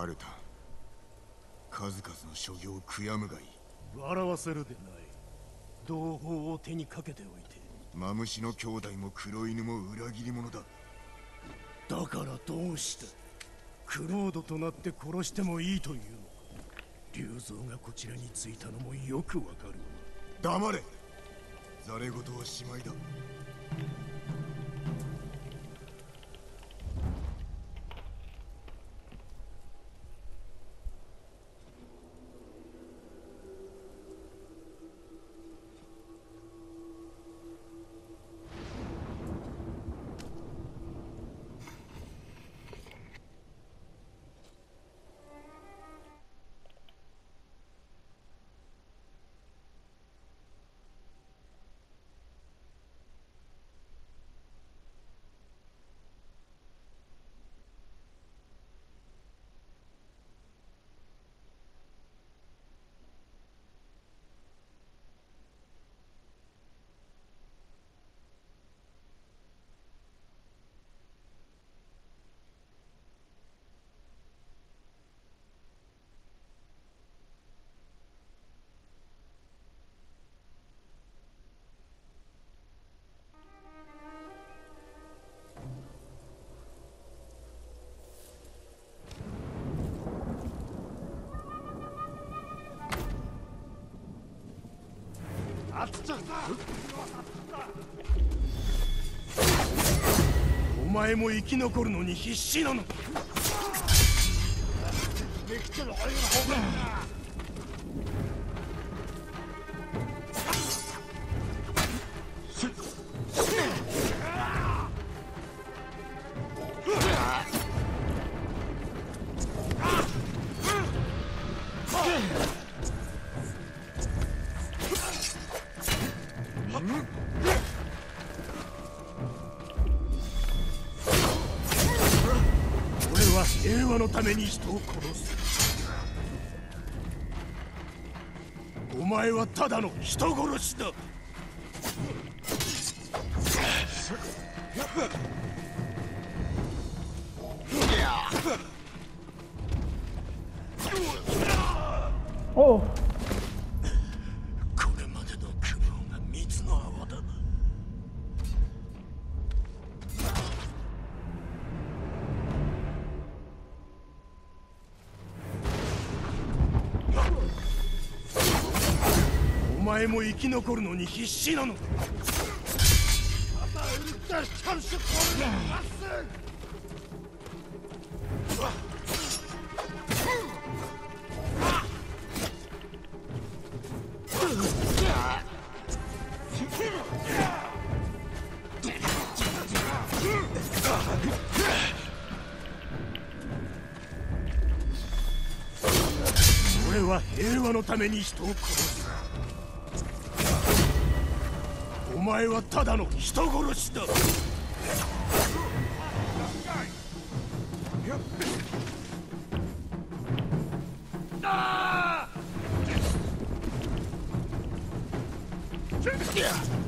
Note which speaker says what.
Speaker 1: バレた。数々の所業を悔やむがいい。
Speaker 2: 笑わせるでない。同胞を手にかけておいて。
Speaker 1: マムシの兄弟も黒犬も裏切り者だ。
Speaker 2: だからどうした？クロードとなって殺してもいいというのか。竜蔵がこちらに着いたのもよくわかるわ。
Speaker 1: 黙れ。ざれ言はしまいだ。
Speaker 2: お前も生き残るのに必死なのか。平和のために人を殺す。お前はただの人殺しだ。
Speaker 3: おう。
Speaker 2: これまでの苦労が水の泡だな。お前も生き残るのに必死なのか。俺は平和のために人を殺す。お前はただの人殺しだ。ああ！